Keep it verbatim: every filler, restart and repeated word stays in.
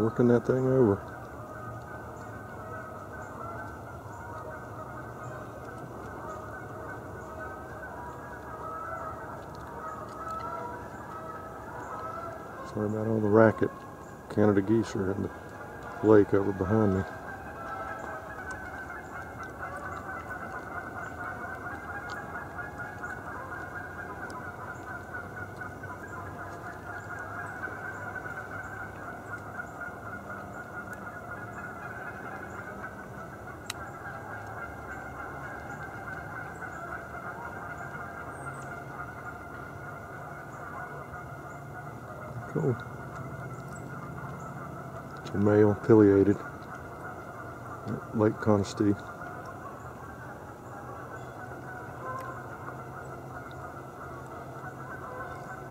working that thing over. Sorry about all the racket. Canada geese are in the lake over behind me. Cool. It's a male pileated at Lake Conestee.